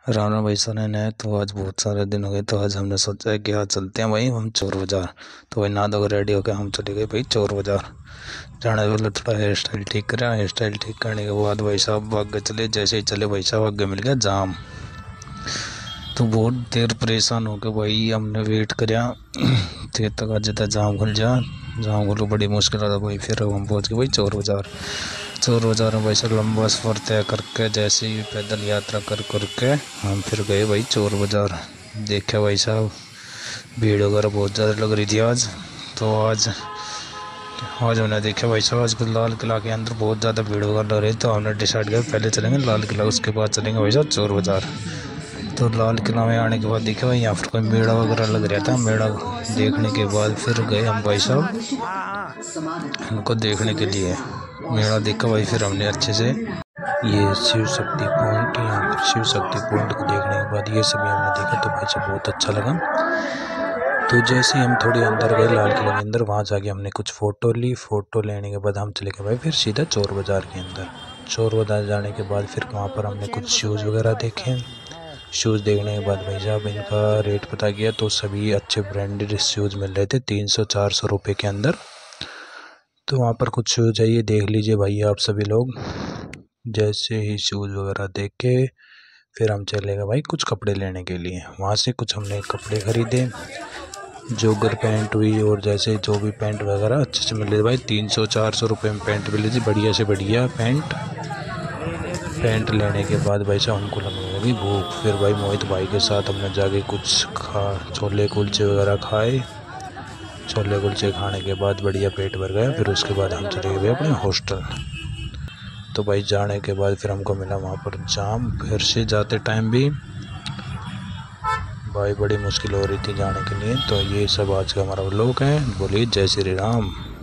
राणा भाई सोने ने तो आज बहुत सारे दिन हो गए, तो आज हमने सोचा है कि आज चलते हैं भाई हम चोर बाजार। तो भाई ना दो रेडी होकर हम चले गए भाई चोर बाजार। जाने वाले थोड़ा हेयर स्टाइल ठीक करा, हेयर स्टाइल ठीक करने के बाद भाई साहब भाग गए चले। जैसे ही चले भाई साहब आगे मिल गया जाम। तो बहुत देर परेशान हो गए भाई, हमने वेट करा देर तक आज तक जाम खुल जा। जाम खुल बड़ी मुश्किल था भाई, फिर हम पहुँच गए भाई चोर बाजार। चोर बाजार में भाई साहब लंबा सफ़र तय करके जैसे ही पैदल यात्रा कर करके हम फिर गए भाई चोर बाजार। देखा भाई साहब भीड़ वगैरह बहुत ज़्यादा लग रही थी आज। तो आज हमने देखा भाई साहब आज लाल किला के अंदर बहुत ज़्यादा भीड़ वगैरह लग रही, तो हमने डिसाइड किया पहले चलेंगे लाल किला, उसके बाद चलेंगे भाई साहब चोर बाजार। तो लाल किला में आने के बाद देखा भाई यहाँ पर कोई मेला वगैरह लग रहा था। मेला देखने के बाद फिर गए हम भाई साहब उनको देखने के लिए। मेला देखा भाई फिर हमने अच्छे से ये शिव शक्ति पॉइंट, यहाँ पर शिव शक्ति पॉइंट को देखने के बाद ये सभी हमने देखा, तो भाई साहब बहुत अच्छा लगा। तो जैसे ही हम थोड़ी अंदर गए लाल किले के अंदर, वहाँ जाके हमने कुछ फ़ोटो ली। फ़ोटो लेने के बाद हम चले गए भाई फिर सीधा चोर बाज़ार के अंदर। चोर बाज़ार जाने के बाद फिर वहाँ पर हमने कुछ शूज़ वगैरह देखे। शूज़ देखने के बाद भाई साहब इनका रेट पता किया, तो सभी अच्छे ब्रांडेड शूज़ मिल रहे थे 300-400 रुपये के अंदर। तो वहाँ पर कुछ शूज़ है, ये देख लीजिए भाई आप सभी लोग। जैसे ही शूज़ वगैरह देख के फिर हम चले गए भाई कुछ कपड़े लेने के लिए। वहाँ से कुछ हमने कपड़े ख़रीदे, जॉगर पैंट हुई और जैसे जो भी पैंट वगैरह अच्छे से मिल रहे भाई 300-400 रुपये में पैंट मिली थी, बढ़िया से बढ़िया पैंट लेने के बाद भाई साहब हमको लगने लगी भूख। फिर भाई मोहित भाई के साथ हमने जाके कुछ छोले कुलचे वगैरह खाए। छोले कुलचे खाने के बाद बढ़िया पेट भर गया। फिर उसके बाद हम चले गए अपने हॉस्टल। तो भाई जाने के बाद फिर हमको मिला वहाँ पर जाम। फिर से जाते टाइम भी भाई बड़ी मुश्किल हो रही थी जाने के लिए। तो ये सब आज का हमारा व्लॉग है। बोलिए जय श्री राम।